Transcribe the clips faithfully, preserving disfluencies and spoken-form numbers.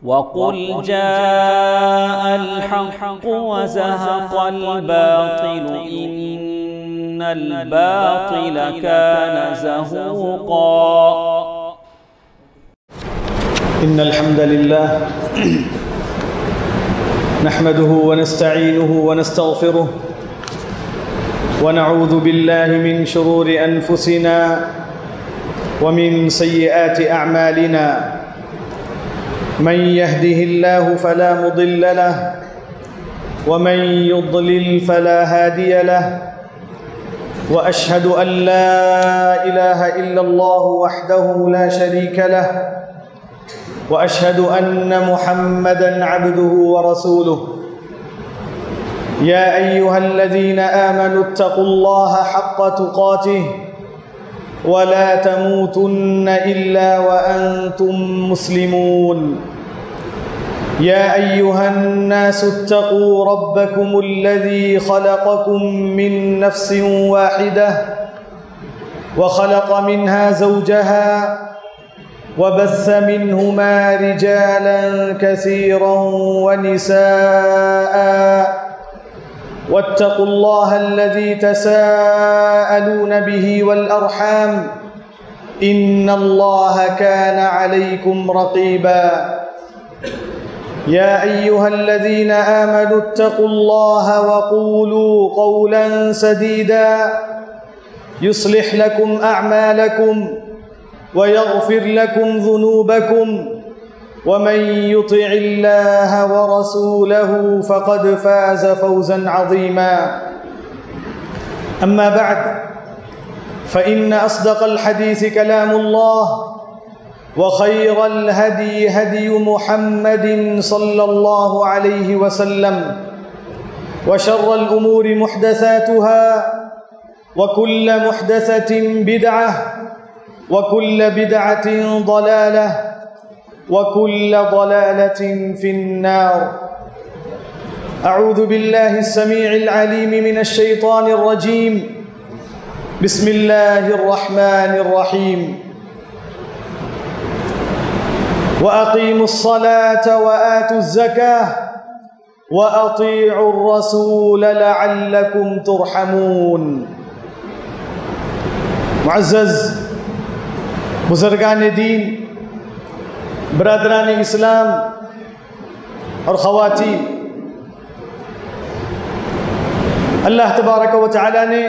وقل جاء الحق وزهق الباطل إن الباطل كان زهوقا. إن الحمد لله نحمده ونستعينه ونستغفره ونعوذ بالله من شرور أنفسنا ومن سيئات أعمالنا. من يهده الله فلا مضل له ومن يضلل فلا هادي له، وأشهد أن لا إله إلا الله وحده لا شريك له، وأشهد أن محمدًا عبده ورسوله. يا أيها الذين آمنوا اتقوا الله حق تقاته ولا تموتن إلا وأنتم مسلمون. يا أيها الناس اتقوا ربكم الذي خلقكم من نفس واحدة وخلق منها زوجها وبث منهما رجالا كثيرا ونساء، واتقوا الله الذي تساءلون به والأرحام إن الله كان عليكم رقيبا. يا أيها الذين آمنوا اتقوا الله وقولوا قولا سديدا يصلح لكم أعمالكم ويغفر لكم ذنوبكم، ومن يطع الله ورسوله فقد فاز فوزا عظيما. أما بعد، فإن أصدق الحديث كلام الله، وخير الهدي هدي محمد صلى الله عليه وسلم، وشر الأمور محدثاتها، وكل محدثة بدعة، وكل بدعة ضلالة، وكل ضلالة في النار. أعوذ بالله السميع العليم من الشيطان الرجيم. بسم الله الرحمن الرحيم. وأقيموا الصلاة وآتوا الزكاة وأطيعوا الرسول لعلكم ترحمون. معزز بزرگان دین، برادران اسلام اور خواتین، اللہ تبارک و تعالی نے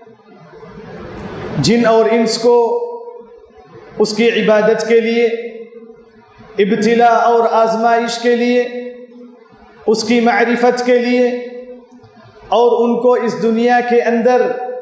جن اور انس کو اس کی عبادت کے لیے، ابتلاء اور آزمائش کے لیے، اس کی معرفت کے لیے، اور ان کو اس دنیا کے اندر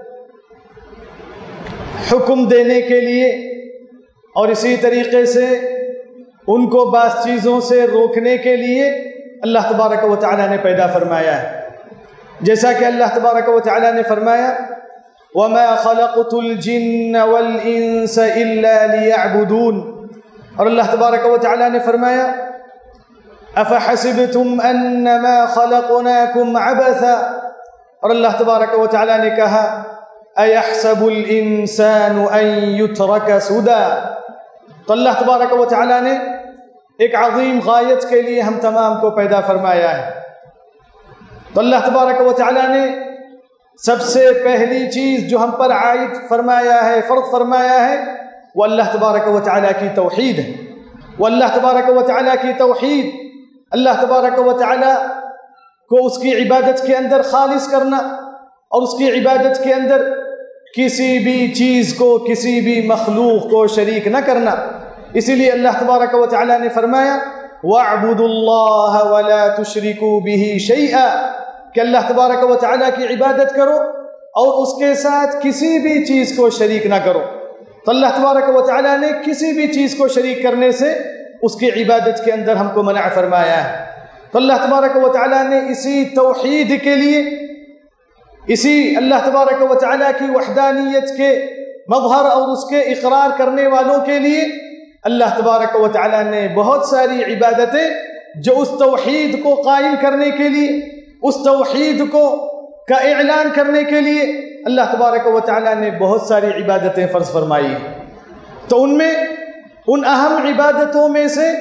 حکم دینے کے لیے، اور اسی طریقے سے ان کو بعض چیزوں سے روکنے کے لیے اللہ تبارک و تعالی نے پیدا فرمایا ہے. جیسا کہ اللہ تبارک و تعالی نے فرمایا وَمَا خَلَقْتُ الْجِنَّ وَالْإِنسَ إِلَّا لِيَعْبُدُونَ، اور اللہ تبارک و تعالی نے فرمایا أَفَحَسِبْتُمْ أَنَّمَا خَلَقْنَاكُمْ عَبَثًا، اور اللہ تبارک و تعالی نے کہا أَيَحْسَبُ الْإِنسَانُ أَن يُتْرَكَ سُدًى. تو اللہ تبارک و تعالی نے ایک عظیم غایت کے لیے ہم تمام کو پیدا فرمایا ہے. تو اللہ تبارک و تعالی نے سب سے پہلی چیز جو ہم پر عائد فرمایا ہے، فرض فرمایا ہے، وہ اللہ تبارک و تعالی کی توحید ہے. وہ اللہ تبارک و تعالی کی توحید، اللہ تبارک و تعالی کو اس کی عبادت کے اندر خالص کرنا، اور اس کی عبادت کے اندر کسی بھی چیز کو، کسی بھی مخلوق کو شریک نہ کرنا. اسی لیے اللہ تبارک و تعالی نے فرمایا وَاعْبُدُوا اللَّهَ وَلَا تُشْرِكُوا بِهِ شَيْئًا، کہ اللہ تبارک و تعالی کی عبادت کرو اور اس کے ساتھ کسی بھی چیز کو شریک نہ کرو. تو اللہ تبارک و تعالی نے کسی بھی چیز کو شریک کرنے سے اس کی عبادت کے اندر ہم کو منع فرمایا ہے. تو اللہ تبارک و تعالی نے اسی توحید کے لیے، اسی اللہ تبارک و تعالی کی وحدانیت کے مظہر اور اس کے اقرار کرنے والوں کے لیے اللہ تبارک و تعالی نے بہت ساری عبادتیں جو اس توحید کو قائم کرنے کے لیے، اس توحید کو کا اعلان کرنے کے لیے اللہ تبارک و تعالی نے بہت ساری عبادتیں فرض فرمائی. تو ان میں ان اہم عبادتوں میں سے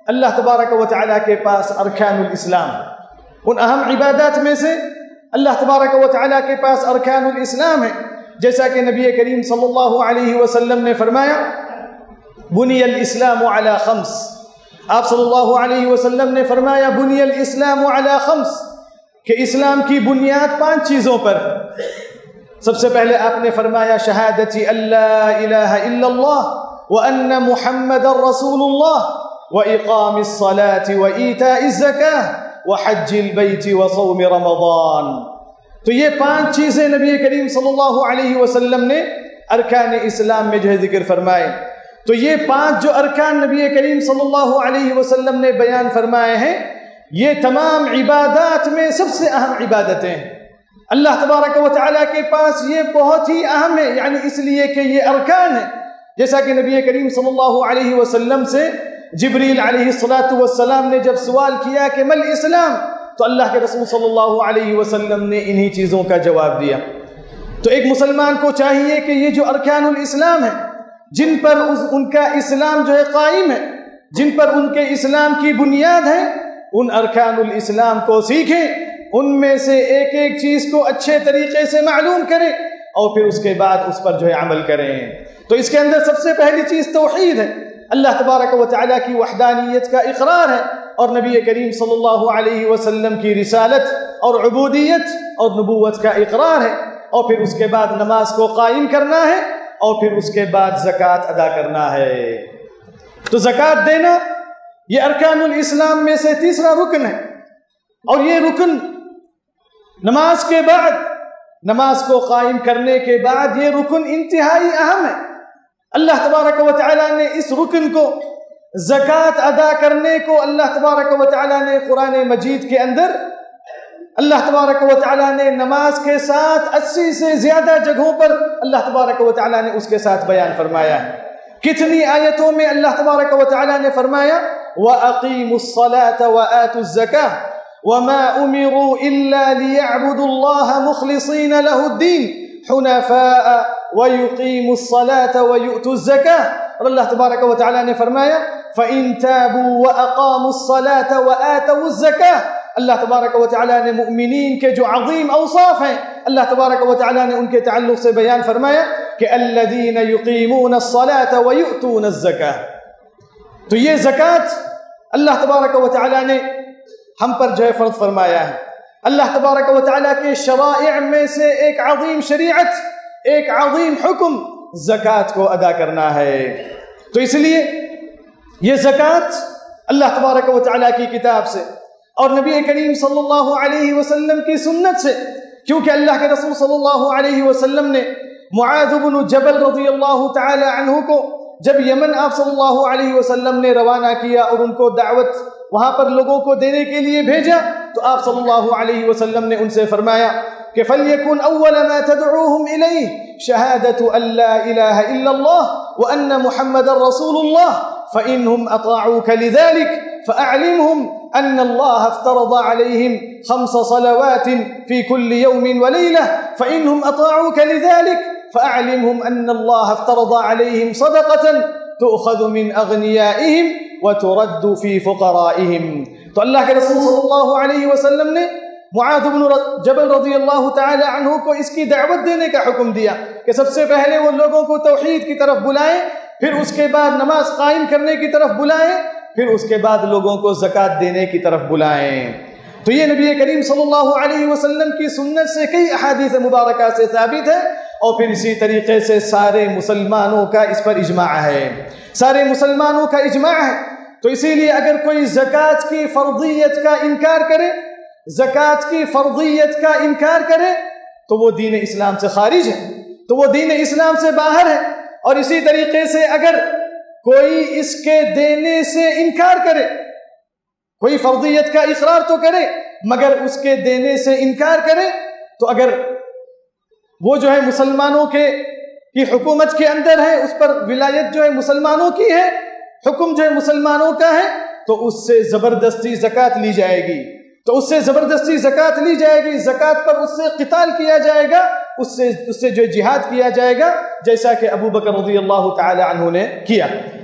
اللہ تبارک و تعالیٰ کے پاس ارکان الاسلام، ان اہم عبادات میں سے اللہ تبارک و تعالیٰ کے پاس ارکان الاسلام ہے، جیسا کہ نبی کریم صلی اللہ علیہ وسلم نے فرمایا بنی الاسلام علی خمس، آپ صلی اللہ علیہ وسلم نے فرمایا بنی الاسلام علی خمس، کہ اسلام کی بنیاد پانچ چیزوں پر۔ سب سے پہلے آپ نے فرمایا شہادتی اللہ الہ الا اللہ وان محمد رسول اللہ واقام الصلاة وایتاء الزکاة وحج البیت وصوم رمضان۔ تو یہ پانچ چیزیں نبی کریم صلی اللہ علیہ وسلم نے ارکان اسلام میں جو ہے ذکر فرمائے۔ تو یہ پانچ جو ارکان نبی کریم صلی اللہ علیہ وسلم نے بیان فرمائے ہیں، یہ تمام عبادات میں سب سے اہم عبادتیں ہیں۔ اللہ تبارک و تعالیٰ کے پاس یہ بہت ہی اہم ہے، یعنی اس لیے کہ یہ ارکان ہے۔ جیسا کہ نبی کریم صلی اللہ علیہ وسلم سے جبریل علیہ الصلاۃ والسلام نے جب سوال کیا کہ مل اسلام، تو اللہ کے رسول صلی اللہ علیہ وسلم نے انہی چیزوں کا جواب دیا۔ تو ایک مسلمان کو چاہیے کہ یہ جو ارکان الاسلام ہیں، جن پر ان کا اسلام جو ہے قائم ہے، جن پر ان کے اسلام کی بنیاد ہے، ان ارکان الاسلام کو سیکھیں، ان میں سے ایک ایک چیز کو اچھے طریقے سے معلوم کریں اور پھر اس کے بعد اس پر جو ہے عمل کریں۔ تو اس کے اندر سب سے پہلی چیز توحید ہے، اللہ تبارک و تعالیٰ کی وحدانیت کا اقرار ہے، اور نبی کریم صلی اللہ علیہ وسلم کی رسالت اور عبودیت اور نبوت کا اقرار ہے، اور پھر اس کے بعد نماز کو قائم کرنا ہے، اور پھر اس کے بعد زکوٰۃ ادا کرنا ہے۔ تو زکوٰۃ دینا یہ ارکان الاسلام میں سے تیسرا رکن ہے، اور یہ رکن نماز کے بعد، نماز کو قائم کرنے کے بعد یہ رکن انتہائی اہم ہے۔ اللہ تبارک و تعالیٰ نے اس رکن کو، زکوٰۃ ادا کرنے کو، اللہ تبارک و تعالیٰ نے قرآن مجید کے اندر، اللہ تبارک و تعالیٰ نے نماز کے ساتھ اسی سے زیادہ جگہوں پر اللہ تبارک و تعالیٰ نے اس کے ساتھ بیان فرمایا ہے۔ کتنی آیتوں میں اللہ تبارک و تعالیٰ نے فرمایا وَأَقِيمُوا الصَّلَاةَ وَآتُوا الزَّكَاةَ وَمَا أُمِرُوا إِلَّا لِيَعْبُدُوا اللَّهَ مُخْلِصِينَ لَهُ الدِّينَ حُنَفَاءَ وَيُقِيمُوا الصَّلَاةَ وَيُؤْتُوا الزَّكَاةَ، اور اللہ تبارک و تعالیٰ نے فرمایا فَإِن تَابُوا وَأَقَامُوا الصَّلَاةَ وَآتَوُا الزَّكَاةَ۔ اللہ تبارک و تعالیٰ نے مؤمنین کے جو عظیم اوصاف ہیں، اللہ تبارک و تعالیٰ نے ان کے تعلق سے بیان فرمایا کہ الَّذِينَ يُقِيمُونَ الصَّلَاةَ وَيُؤْتُونَ الزَّكَاةَ۔ تو یہ زکوٰۃ اللہ تبارک و تعالیٰ نے ہم پر جو ہے فرض فرمایا ہے۔ اللہ تبارک و تعالیٰ کے شرائع میں سے ایک عظیم شریعت، ایک عظیم حکم زکوٰۃ کو ادا کرنا ہے۔ تو اس لیے یہ زکوٰۃ اللہ تبارک و تعالیٰ کی کتاب سے اور نبی کریم صلی اللہ علیہ وسلم کی سنت سے، کیونکہ اللہ کے رسول صلی اللہ علیہ وسلم نے معاذ بن جبل رضی اللہ تعالی عنہ کو جب یمن آپ صلی اللہ علیہ وسلم نے روانہ کیا اور ان کو دعوت وہاں پر لوگوں کو دینے کے لیے بھیجا، تو آپ صلی اللہ علیہ وسلم نے ان سے فرمایا کہ فَلْيَكُنْ أَوَّلَ مَا تَدْعُوهُمْ إِلَيْهِ شَهَادَةُ أَن لَّا إِلَهَ إِلَّا اللَّهُ وَأَنَّ مُحَمَّدًا رَّسُولُ اللَّهِ فَإِنْهُمْ أَطَاعُوكَ لِذَلِكَ فَأَعْلِمْهُمْ أَنَّ اللَّهَ افْتَرَضَ عَلَيْهِمْ خَمْسَ صَلَوَاتٍ فِي كُلِّ يَوْمٍ وَلَيْلَةٍ فَإِنْهُمْ أَطَاعُوكَ لِذَلِكَ فَأَعْلِمْهُمْ أَنَّ اللَّهَ افْتَرَضَ عَلَيْهِمْ صَدَقَةً تُؤْخَذُ مِنْ أَغْنِيَائِهِمْ وَتُرَدُّ فِي فُقَرَائِهِمْ۔ تو اللہ کے رسول صلی اللہ علیہ وسلم نے معاذ بن جبل رضی اللہ تعالی عنہ کو اس کی دعوت دینے کا حکم دیا کہ سب سے پہلے وہ لوگوں کو توحید کی طرف بلائیں، پھر اس کے بعد نماز قائم کرنے کی طرف بلائیں، پھر اس کے بعد لوگوں کو زکوٰۃ دینے کی طرف بلائیں۔ تو یہ نبی کریم صلی اللہ علیہ وسلم کی سنت سے کئی احادیث مبارکہ سے ثابت ہے، اور پھر اسی طریقے سے سارے مسلمانوں کا اس پر اجماع ہے، سارے مسلمانوں کا اجماع ہے۔ تو اسی لیے اگر کوئی زکوٰۃ کی فرضیت کا انکار کرے، زکوٰۃ کی فرضیت کا انکار کرے تو وہ دین اسلام سے خارج ہے، تو وہ دین اسلام سے باہر ہے۔ اور اسی طریقے سے اگر کوئی اس کے دینے سے انکار کرے، کوئی فرضیت کا اقرار تو کرے مگر اس کے دینے سے انکار کرے، تو اگر وہ جو ہے مسلمانوں کے کی حکومت کے اندر ہے، اس پر ولایت جو ہے مسلمانوں کی ہے، حکم جو ہے مسلمانوں کا ہے، تو اس سے زبردستی زکوٰۃ لی جائے گی، تو اس سے زبردستی زکوٰۃ لی جائے گی، زکوٰۃ پر اس سے قتال کیا جائے گا، اس سے اس سے جو جہاد کیا جائے گا، جیسا کہ ابو بکر رضی اللہ تعالی عنہ نے کیا۔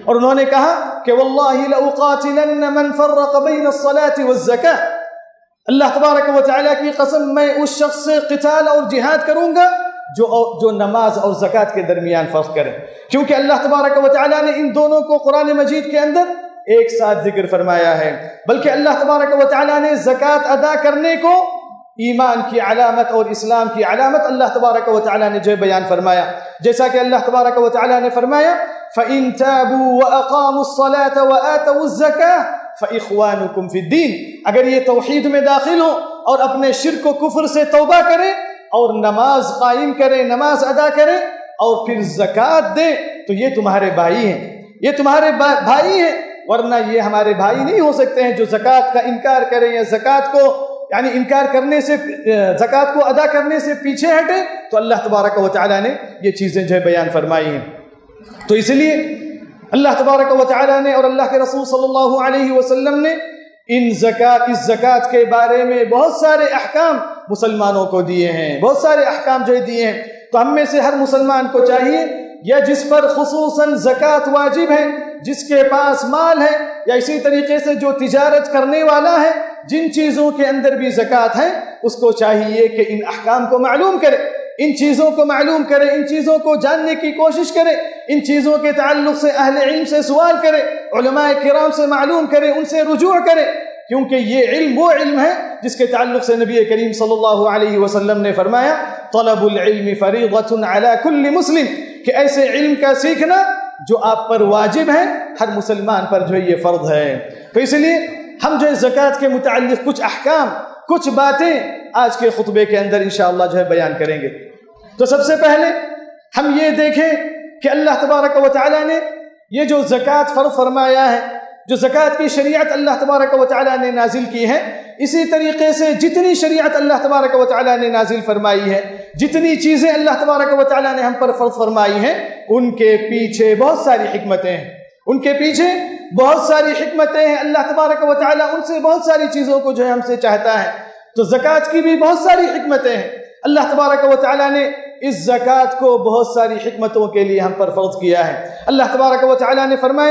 اور انہوں نے کہا کہ واللہ لأقاتلن من فرق بین الصلاة والزکاة، اللہ تبارک و تعالیٰ کی قسم میں اس شخص سے قتال اور جہاد کروں گا جو جو نماز اور زکوٰۃ کے درمیان فرق کرے، کیونکہ اللہ تبارک و تعالیٰ نے ان دونوں کو قرآن مجید کے اندر ایک ساتھ ذکر فرمایا ہے، بلکہ اللہ تبارک و تعالیٰ نے زکوٰۃ ادا کرنے کو ایمان کی علامت اور اسلام کی علامت اللہ تبارک و تعالیٰ نے جو بیان فرمایا، جیسا کہ اللہ تبارک و تعالیٰ نے فرمایا فَإِن تَابُوا وَأَقَامُوا الصَّلَاةَ وَآتَوُا الزَّكَاةَ فَإِخْوَانُكُمْ فِي الدِّينِ، اگر یہ توحید میں داخل ہو اور اپنے شرک و کفر سے توبہ کریں اور نماز قائم کریں، نماز ادا کریں اور پھر زکوٰۃ دیں تو یہ تمہارے بھائی ہیں، یہ تمہارے بھائی ہیں، ورنہ یہ ہمارے بھائی نہیں ہو سکتے ہیں جو زکوٰۃ کا انکار کریں یا زکوٰۃ کو یعنی انکار کرنے سے زکوٰۃ کو ادا کرنے سے پیچھے ہٹے۔ تو اللہ تبارک و تعالیٰ نے یہ چیزیں جو ہے بیان فرمائی ہیں۔ تو اس لیے اللہ تبارک و تعالیٰ نے اور اللہ کے رسول صلی اللہ علیہ وسلم نے ان زکوٰۃ اس زکوٰۃ کے بارے میں بہت سارے احکام مسلمانوں کو دیے ہیں، بہت سارے احکام جو دیے ہیں۔ تو ہم میں سے ہر مسلمان کو چاہیے یا جس پر خصوصاً زکوٰۃ واجب ہے، جس کے پاس مال ہے، یا اسی طریقے سے جو تجارت کرنے والا ہے، جن چیزوں کے اندر بھی زکوٰۃ ہے اس کو چاہیے کہ ان احکام کو معلوم کرے، ان چیزوں کو معلوم کرے، ان چیزوں کو جاننے کی کوشش کرے، ان چیزوں کے تعلق سے اہل علم سے سوال کرے، علماء کرام سے معلوم کرے، ان سے رجوع کرے، کیونکہ یہ علم وہ علم ہے جس کے تعلق سے نبی کریم صلی اللہ علیہ وسلم نے فرمایا طلب العلم فریضۃ علی کل مسلم، کہ ایسے علم کا سیکھنا جو آپ پر واجب ہے، ہر مسلمان پر جو یہ فرض ہے۔ تو اس لیے ہم جو زکوٰۃ کے متعلق کچھ احکام، کچھ باتیں آج کے خطبے کے اندر انشاءاللہ جو ہے بیان کریں گے۔ تو سب سے پہلے ہم یہ دیکھیں کہ اللہ تبارک و تعالیٰ نے یہ جو زکوٰۃ فرض فرمایا ہے، جو زکوٰۃ کی شریعت اللہ تبارک و تعالیٰ نے نازل کی ہے، اسی طریقے سے جتنی شریعت اللہ تبارک و تعالیٰ نے نازل فرمائی ہے، جتنی چیزیں اللہ تبارک و تعالیٰ نے ہم پر فرض فرمائی ہیں، ان کے پیچھے بہت ساری حکمتیں ہیں، ان کے پیچھے بہت ساری حکمتیں ہیں۔ اللہ تبارک و تعالیٰ ان سے بہت ساری چیزوں کو جو ہے ہم سے چاہتا ہے، تو زکوٰۃ کی بھی بہت ساری حکمتیں ہیں۔ اللہ تبارک و تعالیٰ نے اس زکوٰۃ کو بہت ساری حکمتوں کے لیے ہم پر فرض کیا ہے۔ اللہ تبارک و تعالیٰ نے فرمایا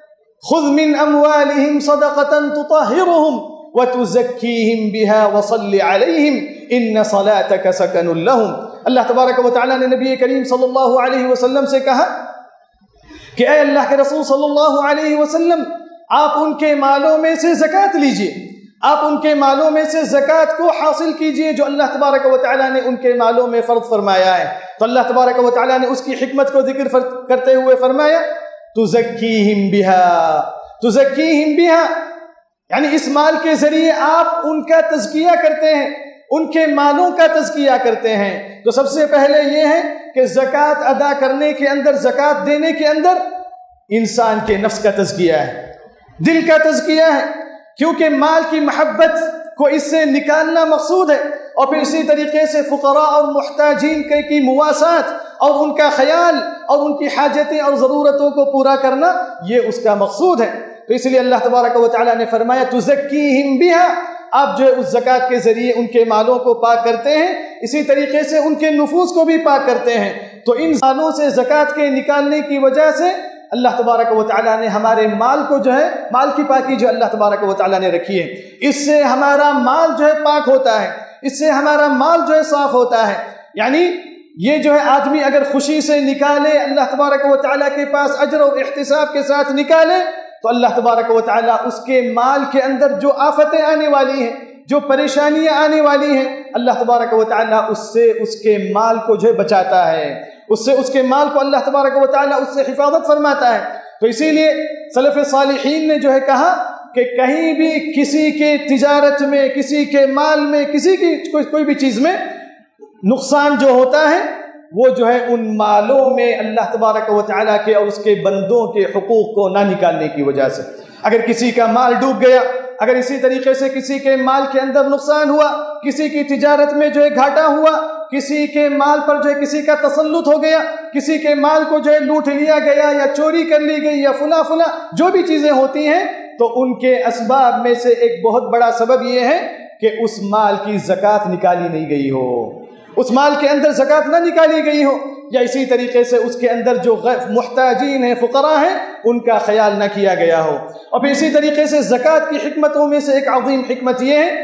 خذ من اموالهم صدقة تطهرهم وتزكيهم بها وصل عليهم ان صلاتك سكن لهم۔ اللہ تبارک و تعالیٰ نے نبی کریم صلی اللہ علیہ وسلم سے کہا کہ اے اللہ کے رسول صلی اللہ علیہ وسلم، آپ ان کے مالوں میں سے زکوٰۃ لیجئے، آپ ان کے مالوں میں سے زکوٰۃ کو حاصل کیجئے جو اللہ تبارک و تعالیٰ نے ان کے مالوں میں فرض فرمایا ہے۔ تو اللہ تبارک و تعالیٰ نے اس کی حکمت کو ذکر کرتے ہوئے فرمایا تزکیہم بہا، تزکیہم بہا یعنی اس مال کے ذریعے آپ ان کا تزکیہ کرتے ہیں، ان کے مالوں کا تزکیہ کرتے ہیں۔ تو سب سے پہلے یہ ہے کہ زکوٰۃ ادا کرنے کے اندر، زکوٰۃ دینے کے اندر انسان کے نفس کا تزکیہ ہے، دل کا تزکیہ ہے، کیونکہ مال کی محبت کو اس سے نکالنا مقصود ہے، اور پھر اسی طریقے سے فقراء اور محتاجین کی مواسات اور ان کا خیال اور ان کی حاجتیں اور ضرورتوں کو پورا کرنا، یہ اس کا مقصود ہے۔ تو اس لیے اللہ تبارک و تعالیٰ نے فرمایا تزکیہم بہا، آپ جو ہے اس زکوٰۃ کے ذریعے ان کے مالوں کو پاک کرتے ہیں، اسی طریقے سے ان کے نفوس کو بھی پاک کرتے ہیں۔ تو ان مالوں سے زکوٰۃ کے نکالنے کی وجہ سے اللہ تبارک و تعالیٰ نے ہمارے مال کو جو ہے، مال کی پاکی جو اللہ تبارک و تعالیٰ نے رکھی ہے، اس سے ہمارا مال جو ہے پاک ہوتا ہے، اس سے ہمارا مال جو ہے صاف ہوتا ہے۔ یعنی یہ جو ہے آدمی اگر خوشی سے نکالے، اللہ تبارک و تعالیٰ کے پاس اجر اور احتساب کے ساتھ نکالے، تو اللہ تبارک و تعالیٰ اس کے مال کے اندر جو آفتیں آنے والی ہیں، جو پریشانیاں آنے والی ہیں، اللہ تبارک و تعالیٰ اس سے اس کے مال کو جو ہے بچاتا ہے، اس سے اس کے مال کو اللہ تبارک و تعالیٰ اس سے حفاظت فرماتا ہے۔ تو اسی لیے سلف صالحین نے جو ہے کہا کہ کہیں بھی کسی کے تجارت میں، کسی کے مال میں، کسی کی کوئی کوئی بھی چیز میں نقصان جو ہوتا ہے، وہ جو ہے ان مالوں میں اللہ تبارک و تعالیٰ کے اور اس کے بندوں کے حقوق کو نہ نکالنے کی وجہ سے۔ اگر کسی کا مال ڈوب گیا، اگر اسی طریقے سے کسی کے مال کے اندر نقصان ہوا، کسی کی تجارت میں جو ہے گھاٹا ہوا، کسی کے مال پر جو ہے کسی کا تسلط ہو گیا، کسی کے مال کو جو ہے لوٹ لیا گیا یا چوری کر لی گئی یا فلاں فلاں جو بھی چیزیں ہوتی ہیں، تو ان کے اسباب میں سے ایک بہت بڑا سبب یہ ہے کہ اس مال کی زکوٰۃ نکالی نہیں گئی ہو، اس مال کے اندر زکوٰۃ نہ نکالی گئی ہو۔ یا اسی طریقے سے اس کے اندر جو محتاجین ہیں، فقراء ہیں، ان کا خیال نہ کیا گیا ہو۔ اور پھر اسی طریقے سے زکوٰۃ کی حکمتوں میں سے ایک عظیم حکمت یہ ہے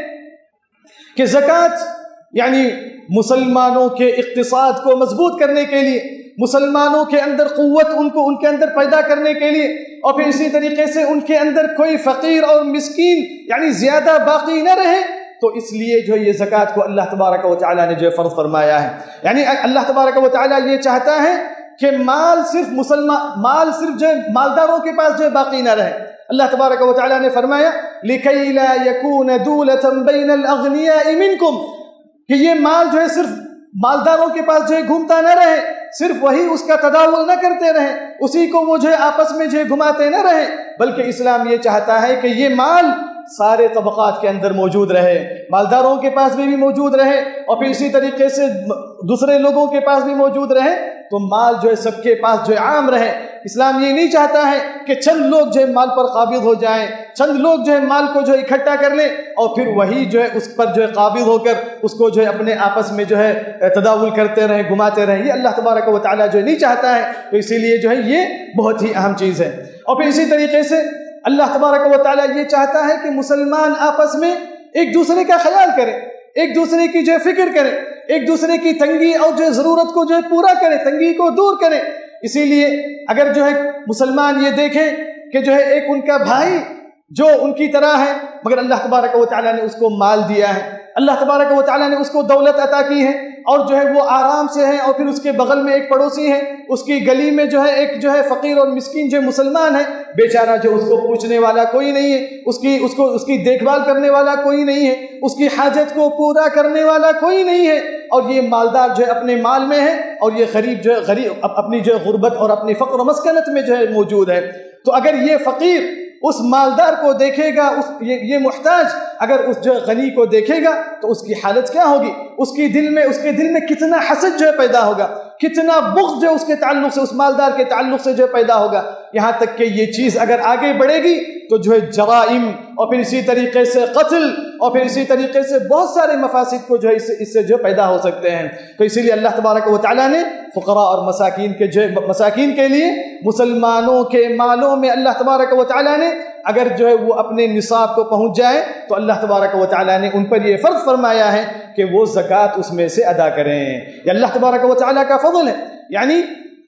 کہ زکوٰۃ یعنی مسلمانوں کے اقتصاد کو مضبوط کرنے کے لیے، مسلمانوں کے اندر قوت ان کو ان کے اندر پیدا کرنے کے لیے، اور پھر اسی طریقے سے ان کے اندر کوئی فقیر اور مسکین یعنی زیادہ باقی نہ رہے، تو اس لیے جو یہ زکوٰۃ کو اللہ تبارک و تعالیٰ نے جو فرض فرمایا ہے۔ یعنی اللہ تبارک و تعالیٰ یہ چاہتا ہے کہ مال صرف مسلمان مال صرف جو مالداروں کے پاس جو باقی نہ رہے۔ اللہ تبارک و تعالیٰ نے فرمایا لِكَيْ لَا يَكُونَ دُولَةً بَيْنَ الْأَغْنِيَاءِ مِنْكُمْ، کہ یہ مال جو ہے صرف مالداروں کے پاس جو ہے گھومتا نہ رہے، صرف وہی اس کا تداول نہ کرتے رہیں، اسی کو وہ جو ہے آپس میں جو ہے گھماتے نہ رہیں، بلکہ اسلام یہ چاہتا ہے کہ یہ مال سارے طبقات کے اندر موجود رہے، مالداروں کے پاس بھی, بھی موجود رہے، اور پھر اسی طریقے سے دوسرے لوگوں کے پاس بھی موجود رہے، تو مال جو ہے سب کے پاس جو ہے عام رہے۔ اسلام یہ نہیں چاہتا ہے کہ چند لوگ جو ہے مال پر قابض ہو جائیں، چند لوگ جو ہے مال کو جو ہے اکٹھا کر لیں اور پھر وہی جو ہے اس پر جو ہے قابض ہو کر اس کو جو ہے اپنے آپس میں جو ہے تداول کرتے رہیں، گھماتے رہیں۔ یہ اللہ تبارک و تعالیٰ جو ہے نہیں چاہتا ہے، تو اسی لیے جو ہے یہ بہت ہی اہم چیز ہے۔ اور پھر اسی طریقے سے اللہ تبارک و تعالیٰ یہ چاہتا ہے کہ مسلمان آپس میں ایک دوسرے کا خیال کریں، ایک دوسرے کی جو ہے فکر کریں، ایک دوسرے کی تنگی اور جو ہے ضرورت کو جو ہے پورا کریں، تنگی کو دور کریں۔ اسی لیے اگر جو ہے مسلمان یہ دیکھیں کہ جو ہے ایک ان کا بھائی جو ان کی طرح ہے، مگر اللہ تبارک و تعالیٰ نے اس کو مال دیا ہے، اللہ تبارک و تعالیٰ نے اس کو دولت عطا کی ہے، اور جو ہے وہ آرام سے ہے، اور پھر اس کے بغل میں ایک پڑوسی ہے، اس کی گلی میں جو ہے ایک جو ہے فقیر اور مسکین جو مسلمان ہے، بیچارہ جو اس کو پوچھنے والا کوئی نہیں ہے، اس کی اس کو اس کی دیکھ بھال کرنے والا کوئی نہیں ہے، اس کی حاجت کو پورا کرنے والا کوئی نہیں ہے، اور یہ مالدار جو ہے اپنے مال میں ہے، اور یہ غریب جو ہے غریب اپنی جو ہے غربت اور اپنی فقر و مسکنت میں جو ہے موجود ہے۔ تو اگر یہ فقیر اس مالدار کو دیکھے گا، اس یہ, یہ محتاج اگر اس جو غنی کو دیکھے گا تو اس کی حالت کیا ہوگی؟ اس کی دل میں اس کے دل میں کتنا حسد جو ہے پیدا ہوگا، کتنا بغض جو اس کے تعلق سے، اس مالدار کے تعلق سے جو پیدا ہوگا، یہاں تک کہ یہ چیز اگر آگے بڑھے گی تو جو ہے جرائم اور پھر اسی طریقے سے قتل اور پھر اسی طریقے سے بہت سارے مفاسد کو جو ہے اس سے اس سے جو پیدا ہو سکتے ہیں۔ تو اسی لیے اللہ تبارک و تعالیٰ نے فقراء اور مساکین کے جو مساکین کے لیے مسلمانوں کے مالوں میں اللہ تبارک و تعالیٰ نے اگر جو ہے وہ اپنے نصاب کو پہنچ جائے تو اللہ تبارک و تعالیٰ نے ان پر یہ فرض فرمایا ہے کہ وہ زکوٰۃ اس میں سے ادا کریں۔ یہ اللہ تبارک و تعالیٰ کا فضل ہے۔ یعنی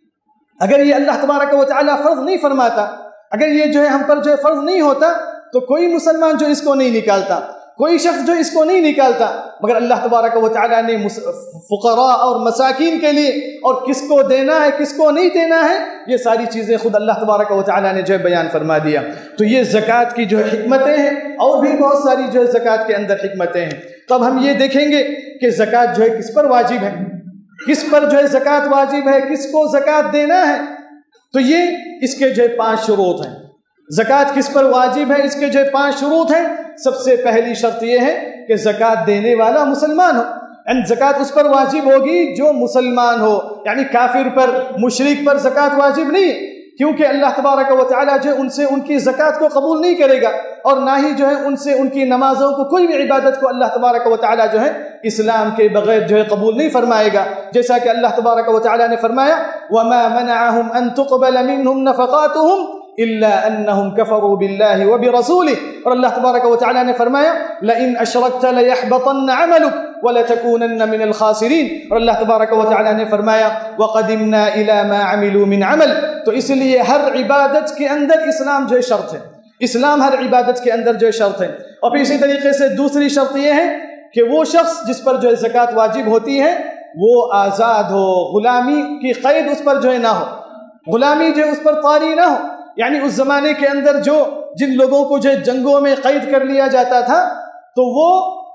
اگر یہ اللہ تبارک و تعالیٰ فرض نہیں فرماتا، اگر یہ جو ہے ہم پر جو ہے فرض نہیں ہوتا، تو کوئی مسلمان جو اس کو نہیں نکالتا، کوئی شخص جو اس کو نہیں نکالتا، مگر اللہ تبارک و تعالیٰ نے فقراء اور مساکین کے لیے اور کس کو دینا ہے کس کو نہیں دینا ہے یہ ساری چیزیں خود اللہ تبارک و تعالیٰ نے جو ہے بیان فرما دیا۔ تو یہ زکوٰۃ کی جو ہے حکمتیں ہیں، اور بھی بہت ساری جو ہے زکوٰۃ کے اندر حکمتیں ہیں۔ تو اب ہم یہ دیکھیں گے کہ زکوٰۃ جو ہے کس پر واجب ہے، کس پر جو ہے زکوٰۃ واجب ہے، کس کو زکوٰۃ دینا ہے۔ تو یہ اس کے جو ہے پانچ شروط ہیں۔ زکوٰۃ کس پر واجب ہے، اس کے جو ہے پانچ شروط ہیں۔ سب سے پہلی شرط یہ ہے کہ زکوٰۃ دینے والا مسلمان ہو، یعنی زکوٰۃ اس پر واجب ہوگی جو مسلمان ہو، یعنی کافر پر، مشرک پر زکوٰۃ واجب نہیں ہے، کیونکہ اللہ تبارک و تعالیٰ جو ان سے ان کی زکوٰۃ کو قبول نہیں کرے گا، اور نہ ہی جو ہے ان سے ان کی نمازوں کو، کوئی بھی عبادت کو اللہ تبارک و تعالیٰ جو ہے اسلام کے بغیر جو ہے قبول نہیں فرمائے گا۔ جیسا کہ اللہ تبارک و تعالیٰ نے فرمایا وَمَا مَنَعَهُمْ أَن تُقْبَلَ مِنْهُمْ نَفَقَاتُهُمْ إِلَّا أَنَّهُمْ كَفَرُوا بِاللَّهِ وَبِرَسُولِهِ، اور اللہ تبارک و تعالیٰ نے فرمایا لَإِنْ أَشْرَكْتَ لَيَحْبَطَنَّ عَمَلُكَ وَلَتَكُونَنَّ مِنَ الْخَاسِرِينَ، اور اللہ تبارک و تعالیٰ نے فرمایا وَقَدِمْنَا إِلَى مَا عَمِلُوا مِنْ عَمَلٍ۔ تو اس لیے ہر عبادت کے اندر اسلام جو ہے شرط ہے، اسلام ہر عبادت کے اندر جو ہے شرط ہے۔ اور پھر اسی طریقے سے دوسری شرط یہ ہے کہ وہ شخص جس پر جو ہے زکوٰۃ واجب ہوتی ہے وہ آزاد ہو، غلامی کی قید اس پر جو ہے نہ ہو، غلامی جو ہے اس پر طاری نہ ہو۔ یعنی اس زمانے کے اندر جو جن لوگوں کو جو جنگوں میں قید کر لیا جاتا تھا، تو وہ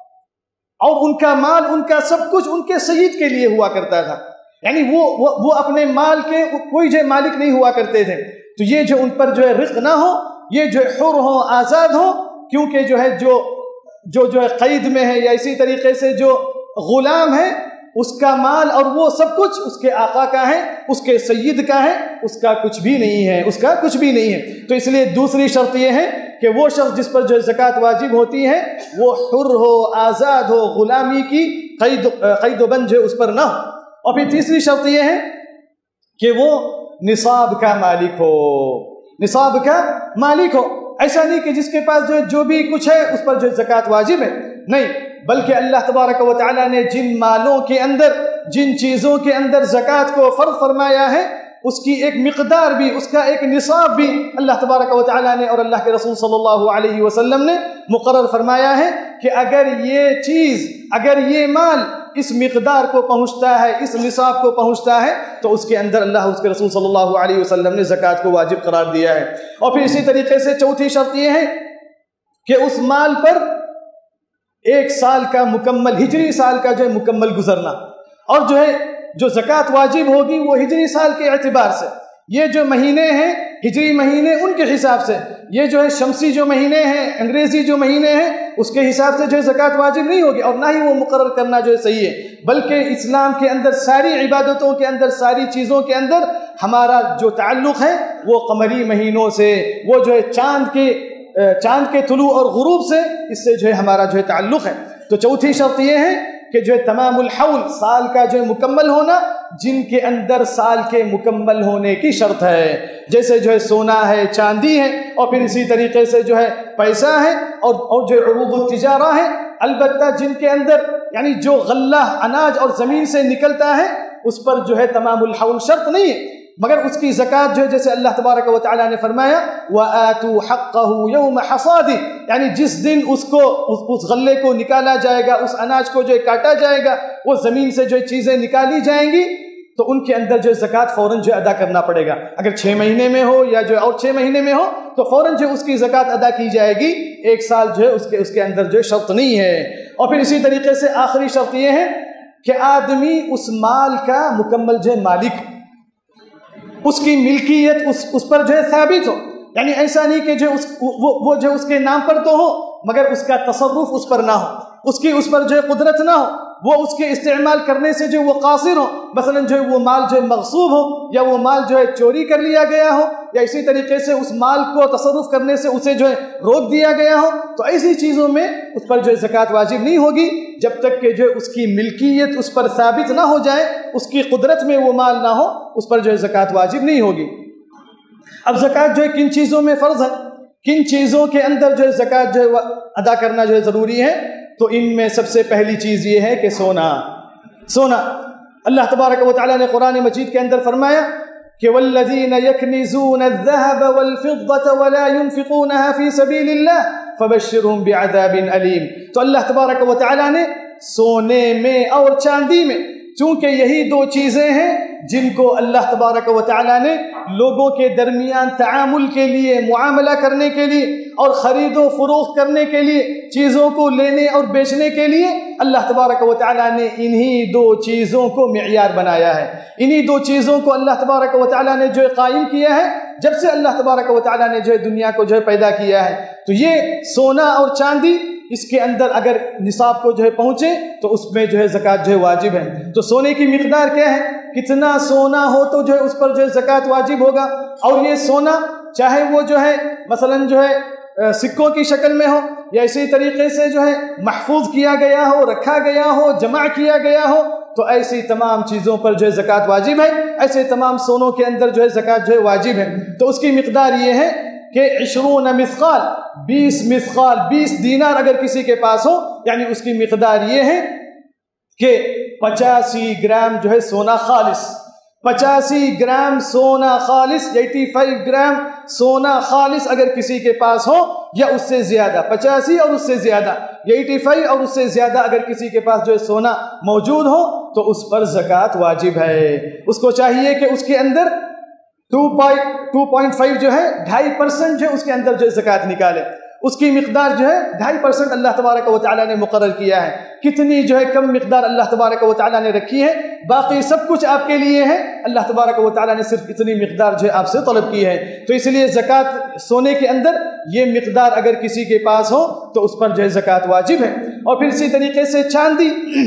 اور ان کا مال، ان کا سب کچھ ان کے سید کے لیے ہوا کرتا تھا، یعنی وہ وہ, وہ اپنے مال کے کوئی جو مالک نہیں ہوا کرتے تھے۔ تو یہ جو ان پر جو ہے رق نہ ہو، یہ جو حر ہو، آزاد ہو، کیونکہ جو ہے جو جو جو ہے قید میں ہے، یا اسی طریقے سے جو غلام ہے، اس کا مال اور وہ سب کچھ اس کے آقا کا ہے، اس کے سید کا ہے، اس کا کچھ بھی نہیں ہے، اس کا کچھ بھی نہیں ہے۔ تو اس لیے دوسری شرط یہ ہے کہ وہ شخص جس پر جو زکوٰۃ واجب ہوتی ہے وہ حر ہو، آزاد ہو، غلامی کی قید قید و بند جو اس پر نہ ہو۔ اور پھر تیسری شرط یہ ہے کہ وہ نصاب کا مالک ہو، نصاب کا مالک ہو۔ ایسا نہیں کہ جس کے پاس جو جو بھی کچھ ہے اس پر جو زکوٰۃ واجب ہے، نہیں، بلکہ اللہ تبارک و تعالیٰ نے جن مالوں کے اندر، جن چیزوں کے اندر زکوٰۃ کو فرض فرمایا ہے، اس کی ایک مقدار بھی، اس کا ایک نصاب بھی اللہ تبارک و تعالیٰ نے اور اللہ کے رسول صلی اللہ علیہ وسلم نے مقرر فرمایا ہے کہ اگر یہ چیز، اگر یہ مال اس مقدار کو پہنچتا ہے، اس نصاب کو پہنچتا ہے، تو اس کے اندر اللہ، اس کے رسول صلی اللہ علیہ وسلم نے زکوٰۃ کو واجب قرار دیا ہے۔ اور پھر اسی طریقے سے چوتھی شرط یہ ہے کہ اس مال پر ایک سال کا مکمل، ہجری سال کا جو ہے مکمل گزرنا، اور جو ہے جو زکوٰۃ واجب ہوگی وہ ہجری سال کے اعتبار سے، یہ جو مہینے ہیں ہجری مہینے ان کے حساب سے، یہ جو ہے شمسی جو مہینے ہیں، انگریزی جو مہینے ہیں، اس کے حساب سے جو ہے زکوٰۃ واجب نہیں ہوگی، اور نہ ہی وہ مقرر کرنا جو ہے صحیح ہے، بلکہ اسلام کے اندر ساری عبادتوں کے اندر، ساری چیزوں کے اندر ہمارا جو تعلق ہے وہ قمری مہینوں سے، وہ جو ہے چاند کے چاند کے طلوع اور غروب سے، اس سے جو ہے ہمارا جو ہے تعلق ہے۔ تو چوتھی شرط یہ ہے کہ جو ہے تمام الحول، سال کا جو ہے مکمل ہونا، جن کے اندر سال کے مکمل ہونے کی شرط ہے، جیسے جو ہے سونا ہے، چاندی ہے، اور پھر اسی طریقے سے جو ہے پیسہ ہے، اور اور جو عروض التجارہ ہے، البتہ جن کے اندر یعنی جو غلہ اناج اور زمین سے نکلتا ہے اس پر جو ہے تمام الحول شرط نہیں ہے، مگر اس کی زکوٰۃ جو ہے جیسے اللہ تبارک و تعالیٰ نے فرمایا وَآتُوا حَقَّهُ يَوْمَ حَصَادِهِ، یعنی جس دن اس کو اس, اس غلے کو نکالا جائے گا، اس اناج کو جو ہے کاٹا جائے گا، وہ زمین سے جو چیزیں نکالی جائیں گی، تو ان کے اندر جو زکوٰۃ فوراً جو ادا کرنا پڑے گا، اگر چھ مہینے میں ہو یا جو اور چھ مہینے میں ہو تو فوراً جو اس کی زکوٰۃ ادا کی جائے گی، ایک سال جو ہے اس کے اس کے اندر جو شرط نہیں ہے۔ اور پھر اسی طریقے سے آخری شرط یہ ہے کہ آدمی اس مال کا مکمل جو ہے مالک، اس کی ملکیت اس اس پر جو ہے ثابت ہو، یعنی ایسا نہیں کہ جو اس وہ, وہ جو اس کے نام پر تو ہو مگر اس کا تصرف اس پر نہ ہو، اس کی اس پر جو ہے قدرت نہ ہو، وہ اس کے استعمال کرنے سے جو وہ قاصر ہو، مثلا جو ہے وہ مال جو ہے مغصوب ہو، یا وہ مال جو ہے چوری کر لیا گیا ہو، یا اسی طریقے سے اس مال کو تصرف کرنے سے اسے جو ہے روک دیا گیا ہو، تو ایسی چیزوں میں اس پر جو ہے زکوٰۃ واجب نہیں ہوگی جب تک کہ جو اس کی ملکیت اس پر ثابت نہ ہو جائے، اس کی قدرت میں وہ مال نہ ہو، اس پر جو ہے زکوٰۃ واجب نہیں ہوگی۔ اب زکوٰۃ جو ہے کن چیزوں میں فرض ہے، کن چیزوں کے اندر جو ہے زکوٰۃ جو ہے ادا کرنا جو ہے ضروری ہے، تو ان میں سب سے پہلی چیز یہ ہے کہ سونا سونا اللہ تبارک و تعالیٰ نے قرآن مجید کے اندر فرمایا کہ والذین یکنزون الذهب والفضة ولا ينفقونها في سبیل اللہ فبشرهم بعذاب علیم۔ تو اللہ تبارک و تعالیٰ نے سونے میں اور چاندی میں، چونکہ یہی دو چیزیں ہیں جن کو اللہ تبارک و تعالیٰ نے لوگوں کے درمیان تعامل کے لیے، معاملہ کرنے کے لیے اور خرید و فروخت کرنے کے لیے، چیزوں کو لینے اور بیچنے کے لیے اللہ تبارک و تعالیٰ نے انہی دو چیزوں کو معیار بنایا ہے، انہی دو چیزوں کو اللہ تبارک و تعالیٰ نے جو ہے قائم کیا ہے جب سے اللہ تبارک و تعالیٰ نے جو ہے دنیا کو جو ہے پیدا کیا ہے۔ تو یہ سونا اور چاندی، اس کے اندر اگر نصاب کو جو ہے پہنچے تو اس میں جو ہے زکوٰۃ جو ہے واجب ہے۔ تو سونے کی مقدار کیا ہے، کتنا سونا ہو تو جو ہے اس پر جو ہے زکوٰۃ واجب ہوگا، اور یہ سونا چاہے وہ جو ہے مثلاً جو ہے سکوں کی شکل میں ہو، یا اسی طریقے سے جو ہے محفوظ کیا گیا ہو، رکھا گیا ہو، جمع کیا گیا ہو، تو ایسی تمام چیزوں پر جو ہے زکوٰۃ واجب ہے، ایسے تمام سونوں کے اندر جو ہے زکوٰۃ جو ہے واجب ہے۔ تو اس کی مقدار یہ ہے کہ عشرون مثقال، بیس مثقال، بیس دینار اگر کسی کے پاس ہو، یعنی اس کی مقدار یہ ہے کہ پچاسی گرام جو ہے سونا خالص، پچاسی گرام سونا خالص، ایٹی فائیو گرام سونا خالص اگر کسی کے پاس ہو یا اس سے زیادہ، پچاسی اور اس سے زیادہ، ایٹی فائیو اور اس سے زیادہ اگر کسی کے پاس جو ہے سونا موجود ہو تو اس پر زکوٰۃ واجب ہے۔ اس کو چاہیے کہ اس کے اندر ٹو پوائنٹ فائیو جو ہے ڈھائی پرسنٹ جو اس کے اندر جو زکوٰۃ نکالے، اس کی مقدار جو ہے ڈھائی پرسنٹ اللہ تبارک و تعالیٰ نے مقرر کیا ہے۔ کتنی جو ہے کم مقدار اللہ تبارک و تعالیٰ نے رکھی ہے، باقی سب کچھ آپ کے لیے ہے، اللہ تبارک و تعالیٰ نے صرف اتنی مقدار جو ہے آپ سے طلب کی ہے۔ تو اس لیے زکوٰۃ سونے کے اندر یہ مقدار اگر کسی کے پاس ہو تو اس پر جو ہے زکوٰۃ واجب ہے۔ اور پھر اسی طریقے سے چاندی،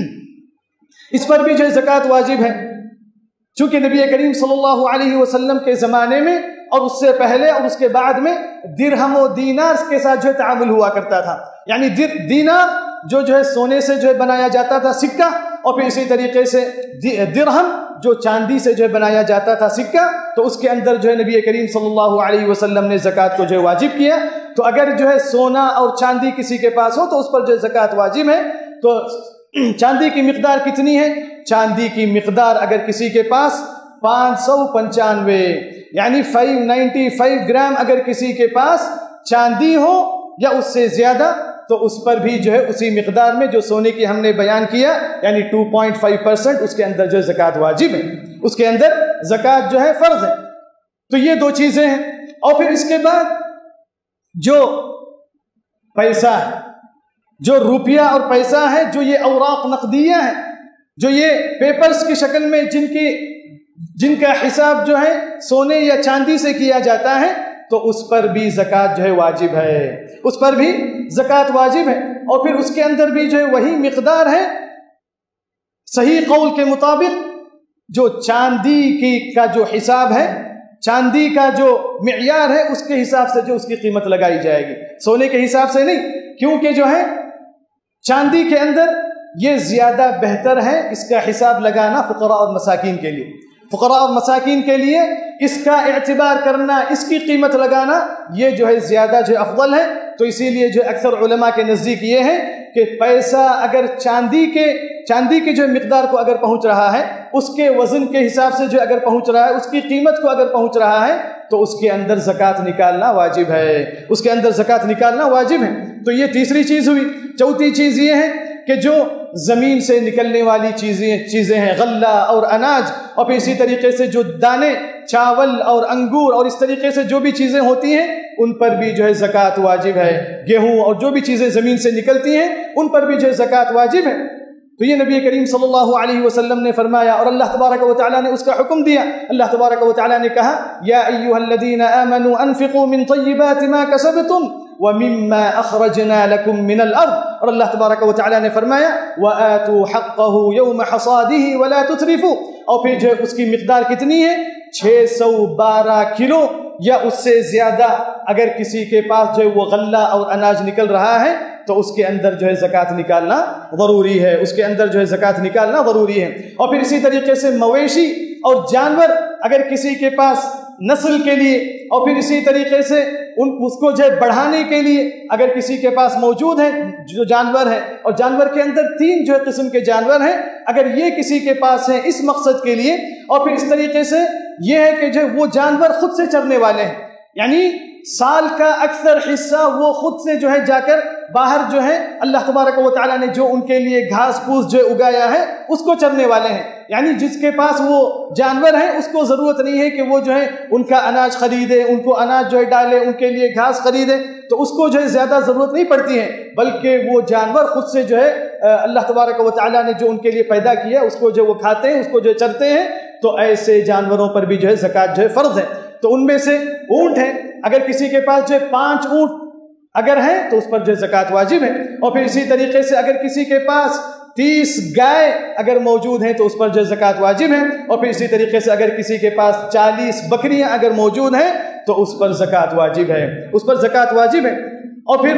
اس پر بھی جو ہے زکوٰۃ واجب ہے، چونکہ نبی کریم صلی اللہ علیہ وسلم کے زمانے میں اور اس سے پہلے اور اس کے بعد میں درہم و دینار کے ساتھ جو ہے تعامل ہوا کرتا تھا، یعنی دینار جو جو ہے سونے سے جو ہے بنایا جاتا تھا سکہ، اور پھر اسی طریقے سے درہم جو چاندی سے جو ہے بنایا جاتا تھا سکہ، تو اس کے اندر جو ہے نبی کریم صلی اللہ علیہ وسلم نے زکوٰۃ کو جو ہے واجب کیا۔ تو اگر جو ہے سونا اور چاندی کسی کے پاس ہو تو اس پر جو ہے زکوٰۃ واجب ہے۔ تو چاندی کی مقدار کتنی ہے؟ چاندی کی مقدار اگر کسی کے پاس پانچ سو پنچانوے یعنی فائیو نائنٹی فائیو گرام اگر کسی کے پاس چاندی ہو یا اس سے زیادہ، تو اس پر بھی جو ہے اسی مقدار میں جو سونے کی ہم نے بیان کیا یعنی ٹو پوائنٹ فائیو پرسنٹ اس کے اندر جو ہے زکوٰۃ واجب ہے، اس کے اندر زکوٰۃ جو ہے فرض ہے۔ تو یہ دو چیزیں ہیں۔ اور پھر اس کے بعد جو پیسہ ہے، جو روپیہ اور پیسہ ہے، جو یہ اوراق نقدیہ ہے، جو یہ پیپرز کی شکل میں جن کی جن کا حساب جو ہے سونے یا چاندی سے کیا جاتا ہے، تو اس پر بھی زکوٰۃ جو ہے واجب ہے، اس پر بھی زکوٰۃ واجب ہے۔ اور پھر اس کے اندر بھی جو ہے وہی مقدار ہے، صحیح قول کے مطابق جو چاندی کی کا جو حساب ہے، چاندی کا جو معیار ہے، اس کے حساب سے جو اس کی قیمت لگائی جائے گی، سونے کے حساب سے نہیں، کیونکہ جو ہے چاندی کے اندر یہ زیادہ بہتر ہے اس کا حساب لگانا فقراء اور مساکین کے لیے، فقراء اور مساکین کے لیے اس کا اعتبار کرنا، اس کی قیمت لگانا، یہ جو ہے زیادہ جو افضل ہے۔ تو اسی لیے جو اکثر علماء کے نزدیک یہ ہے کہ پیسہ اگر چاندی کے چاندی کی جو مقدار کو اگر پہنچ رہا ہے، اس کے وزن کے حساب سے جو اگر پہنچ رہا ہے، اس کی قیمت کو اگر پہنچ رہا ہے، تو اس کے اندر زکوٰۃ نکالنا واجب ہے، اس کے اندر زکوٰۃ نکالنا واجب ہے۔ تو یہ تیسری چیز ہوئی۔ چوتھی چیز یہ ہے کہ جو زمین سے نکلنے والی چیزیں چیزیں ہیں، غلہ اور اناج، اور پھر اسی طریقے سے جو دانے، چاول اور انگور اور اس طریقے سے جو بھی چیزیں ہوتی ہیں، ان پر بھی جو ہے زکوٰۃ واجب ہے۔ گیہوں اور جو بھی چیزیں زمین سے نکلتی ہیں، ان پر بھی جو ہے زکوٰۃ واجب ہے۔ تو یہ نبی کریم صلی اللہ علیہ وسلم نے فرمایا، اور اللہ تبارک و تعالیٰ نے اس کا حکم دیا۔ اللہ تبارک و تعالیٰ نے کہا، یا ایھا الذین آمنوا انفقوا من طیبات ما کسبتم وَمِمَّا أَخْرَجْنَا لَكُم مِّنَ الْأَرْضِ، اور اللہ تبارک و تعالیٰ نے فرمایا وَآتُوا حَقَّهُ يَوْمَ حَصَادِهِ وَلَا تُسْرِفُوا، اور پھر جو اس کی مقدار کتنی ہے؟ چھ سو بارہ کلو یا اس سے زیادہ اگر کسی کے پاس جو ہے وہ غلہ اور اناج نکل رہا ہے، تو اس کے اندر جو ہے زکوٰۃ نکالنا ضروری ہے، اس کے اندر جو ہے زکوٰۃ نکالنا ضروری ہے۔ اور پھر اسی طریقے سے مویشی اور جانور اگر کسی کے پاس نسل کے لیے، اور پھر اسی طریقے سے ان اس کو جو ہے بڑھانے کے لیے اگر کسی کے پاس موجود ہیں جو جانور ہیں، اور جانور کے اندر تین جو ہے قسم کے جانور ہیں، اگر یہ کسی کے پاس ہیں اس مقصد کے لیے، اور پھر اس طریقے سے یہ ہے کہ جو وہ جانور خود سے چرنے والے ہیں، یعنی سال کا اکثر حصہ وہ خود سے جو ہے جا کر باہر جو ہے اللہ تبارک و تعالیٰ نے جو ان کے لیے گھاس پھوس جو اگایا ہے اس کو چرنے والے ہیں، یعنی جس کے پاس وہ جانور ہیں اس کو ضرورت نہیں ہے کہ وہ جو ہے ان کا اناج خریدے، ان کو اناج جو ہے ڈالے، ان کے لیے گھاس خریدے، تو اس کو جو ہے زیادہ ضرورت نہیں پڑتی ہے، بلکہ وہ جانور خود سے جو ہے اللہ تبارک و تعالیٰ نے جو ان کے لیے پیدا کیا اس کو جو وہ کھاتے ہیں، اس کو جو چرتے ہیں، تو ایسے جانوروں پر بھی جو ہے زکوٰۃ جو ہے فرض ہے۔ تو ان میں سے اونٹ ہے، اگر کسی کے پاس جو ہے پانچ اونٹ اگر ہے تو اس پر جو ہے زکوٰۃ واجب ہے، اور پھر اسی طریقے سے اگر کسی کے پاس تیس گائے اگر موجود ہیں تو اس پر جو ہے زکوٰۃ واجب ہے، اور پھر اسی طریقے سے اگر کسی کے پاس چالیس بکریاں اگر موجود ہیں تو اس پر زکوٰۃ واجب ہے، اس پر زکوٰۃ واجب ہے۔ اور پھر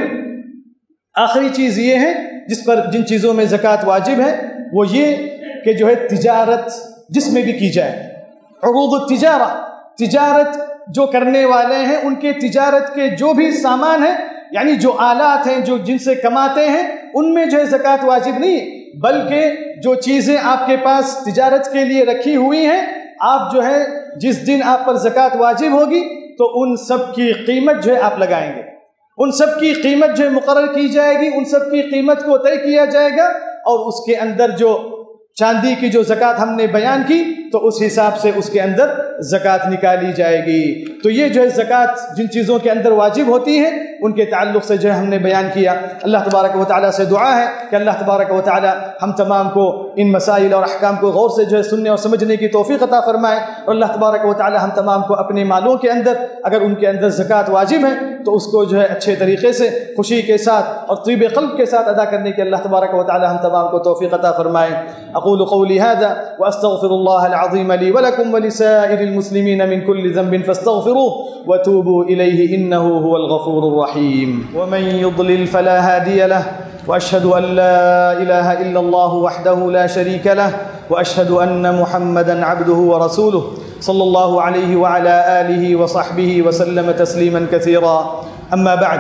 آخری چیز یہ ہے جس پر جن چیزوں میں زکوٰۃ واجب ہے وہ یہ کہ جو ہے تجارت جس میں بھی کی جائے، عروض التجارہ، تجارت جو کرنے والے ہیں ان کے تجارت کے جو بھی سامان ہیں، یعنی جو آلات ہیں جو جن سے کماتے ہیں، ان میں جو ہے زکوٰۃ واجب نہیں ہے، بلکہ جو چیزیں آپ کے پاس تجارت کے لیے رکھی ہوئی ہیں، آپ جو ہے جس دن آپ پر زکوٰۃ واجب ہوگی تو ان سب کی قیمت جو ہے آپ لگائیں گے، ان سب کی قیمت جو ہے مقرر کی جائے گی، ان سب کی قیمت کو طے کیا جائے گا، اور اس کے اندر جو چاندی کی جو زکوٰۃ ہم نے بیان کی تو اس حساب سے اس کے اندر زکوٰۃ نکالی جائے گی۔ تو یہ جو ہے زکوٰۃ جن چیزوں کے اندر واجب ہوتی ہے ان کے تعلق سے جو ہے ہم نے بیان کیا۔ اللہ تبارک و تعالیٰ سے دعا ہے کہ اللہ تبارک و تعالیٰ ہم تمام کو ان مسائل اور احکام کو غور سے جو ہے سننے اور سمجھنے کی توفیق عطا فرمائے، اور اللہ تبارک و تعالیٰ ہم تمام کو اپنے مالوں کے اندر اگر ان کے اندر زکوٰۃ واجب ہے تو اس کو جو ہے اچھے طریقے سے خوشی کے ساتھ اور طیب قلب کے ساتھ ادا کرنے کی اللہ تبارک و تعالیٰ ہم تمام کو توفیق عطا فرمائے۔ اقول قولی هذا واستغفر الله العظيم لي ولكم ولسائر المسلمين من كل ذنب فاستغفروه وتوبوا إليه إنه هو الغفور الرحيم، ومن يضلل فلا هادي له وأشهد أن لا إله إلا الله وحده لا شريك له وأشهد أن محمدا عبده ورسوله صلى الله عليه وعلى آله وصحبه وسلم تسليما كثيرا أما بعد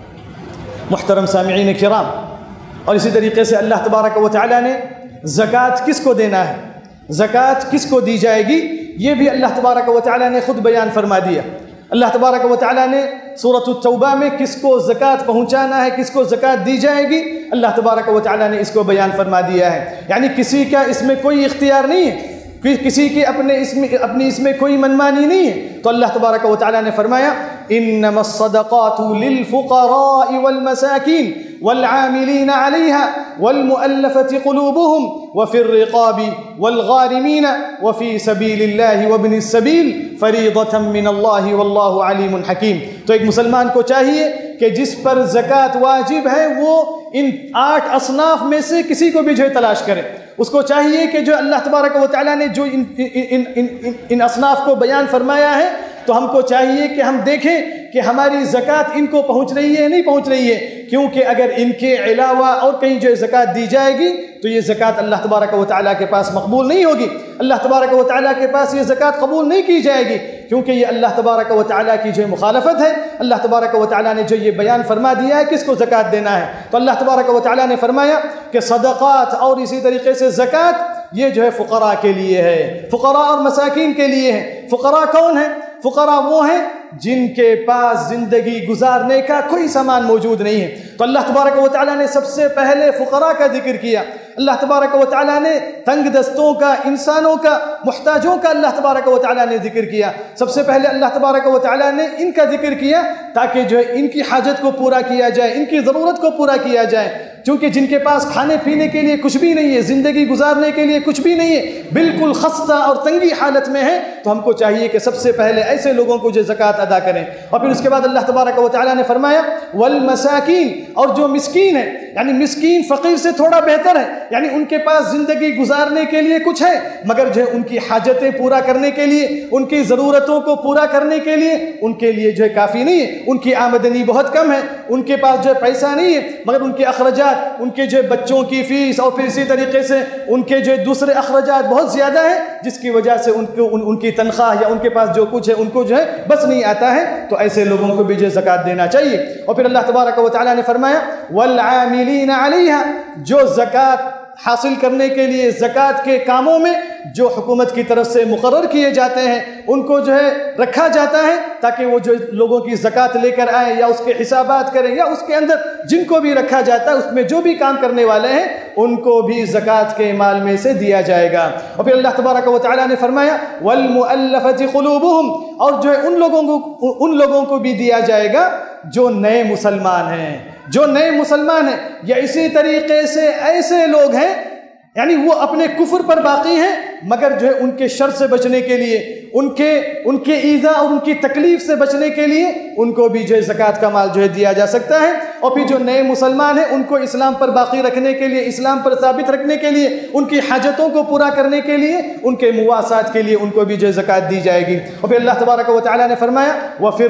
محترم سامعین کرام، اور اسی طریقے سے اللہ تبارک و تعالیٰ نے زکوٰۃ کس کو دینا ہے، زکوٰۃ کس کو دی جائے گی، یہ بھی اللہ تبارک و تعالیٰ نے خود بیان فرما دیا۔ اللہ تبارک و تعالیٰ نے سورۃ التوبہ میں کس کو زکوٰۃ پہنچانا ہے، کس کو زکوٰۃ دی جائے گی، اللہ تبارک و تعالیٰ نے اس کو بیان فرما دیا ہے۔ یعنی کسی کا اس میں کوئی اختیار نہیں ہے، کسی کی اپنے اس میں اپنی اس میں کوئی منمانی نہیں ہے۔ تو اللہ تبارک و تعالیٰ نے فرمایا انما الصدقات للفقراء والمساکین والعاملین علیہا والمؤلفة قلوبهم وفي الرقاب والغارمین وفي سبیل اللہ وابن السبیل فریضۃ من اللہ واللہ علیم حکیم۔ تو ایک مسلمان کو چاہیے کہ جس پر زکوٰۃ واجب ہے وہ ان آٹھ اصناف میں سے کسی کو بھی جو تلاش کرے۔ اس کو چاہیے کہ جو اللہ تبارک و تعالیٰ نے جو ان, ان, ان, ان, ان اصناف کو بیان فرمایا ہے، تو ہم کو چاہیے کہ ہم دیکھیں کہ ہماری زکوٰۃ ان کو پہنچ رہی ہے نہیں پہنچ رہی ہے، کیونکہ اگر ان کے علاوہ اور کہیں جو زکوٰۃ دی جائے گی تو یہ زکوٰۃ اللہ تبارک و تعالیٰ کے پاس مقبول نہیں ہوگی، اللہ تبارک و تعالیٰ کے پاس یہ زکوٰۃ قبول نہیں کی جائے گی، کیونکہ یہ اللہ تبارک و تعالیٰ کی جو مخالفت ہے۔ اللہ تبارک و تعالیٰ نے جو یہ بیان فرما دیا ہے کس کو زکوٰۃ دینا ہے، تو اللہ تبارک و تعالیٰ نے فرمایا کہ صدقات اور اسی طریقے سے زکوٰۃ یہ جو ہے فقراء کے لیے ہے، فقراء اور مساکین کے لیے ہے۔ فقراء کون ہیں؟ فقراء وہ ہیں جن کے پاس زندگی گزارنے کا کوئی سامان موجود نہیں ہے۔ تو اللہ تبارک و تعالیٰ نے سب سے پہلے فقراء کا ذکر کیا۔ اللہ تبارک و تعالیٰ نے تنگ دستوں کا، انسانوں کا، محتاجوں کا اللہ تبارک و تعالیٰ نے ذکر کیا۔ سب سے پہلے اللہ تبارک و تعالیٰ نے ان کا ذکر کیا تاکہ جو ہے ان کی حاجت کو پورا کیا جائے، ان کی ضرورت کو پورا کیا جائے، چونکہ جن کے پاس کھانے پینے کے لیے کچھ بھی نہیں ہے، زندگی گزارنے کے لیے کچھ بھی نہیں ہے، بالکل خستہ اور تنگی حالت میں ہے، تو ہم کو چاہیے کہ سب سے پہلے ایسے لوگوں کو جو زکوٰۃ ادا کریں۔ اور پھر اس کے بعد اللہ تبارک و تعالیٰ نے فرمایا والمساکین، اور جو مسکین ہے، یعنی مسکین فقیر سے تھوڑا بہتر ہے، یعنی ان کے پاس زندگی گزارنے کے لیے کچھ ہے مگر جو ہے ان کی حاجتیں پورا کرنے کے لیے، ان کی ضرورتوں کو پورا کرنے کے لیے ان کے لیے جو ہے کافی نہیں ہے، ان کی آمدنی بہت کم ہے، ان کے پاس جو ہے پیسہ نہیں ہے، مگر ان کے اخراجات، ان کے جو بچوں کی فیس اور پھر اسی طریقے سے ان کے جو دوسرے اخراجات بہت زیادہ ہیں، جس کی وجہ سے ان کو ان, ان کی تنخواہ یا ان کے پاس جو کچھ ہے ان کو جو ہے بس نہیں آتا ہے، تو ایسے لوگوں کو بھی جو زکوٰۃ دینا چاہیے۔ اور پھر اللہ تبارک و تعالیٰ نے فرمایا والعاملین علیہا، جو زکوٰۃ حاصل کرنے کے لیے زکوٰۃ کے کاموں میں جو حکومت کی طرف سے مقرر کیے جاتے ہیں ان کو جو ہے رکھا جاتا ہے تاکہ وہ جو لوگوں کی زکوٰۃ لے کر آئیں یا اس کے حسابات کریں، یا اس کے اندر جن کو بھی رکھا جاتا ہے اس میں جو بھی کام کرنے والے ہیں ان کو بھی زکوٰۃ کے مال میں سے دیا جائے گا۔ اور پھر اللہ تبارک و تعالیٰ نے فرمایا والمؤلفة قلوبهم، اور جو ہے ان لوگوں کو ان لوگوں کو بھی دیا جائے گا جو نئے مسلمان ہیں، جو نئے مسلمان ہیں، یا اسی طریقے سے ایسے لوگ ہیں یعنی وہ اپنے کفر پر باقی ہیں مگر جو ہے ان کے شر سے بچنے کے لیے، ان کے ان کے ایذا اور ان کی تکلیف سے بچنے کے لیے ان کو بھی جو ہے زکوٰۃ کا مال جو ہے دیا جا سکتا ہے۔ اور پھر جو نئے مسلمان ہیں ان کو اسلام پر باقی رکھنے کے لیے، اسلام پر ثابت رکھنے کے لیے، ان کی حاجتوں کو پورا کرنے کے لیے، ان کے مواسات کے لیے ان کو بھی جو ہے زکوٰۃ دی جائے گی۔ اور پھر اللہ تبارک و تعالیٰ نے فرمایا وفی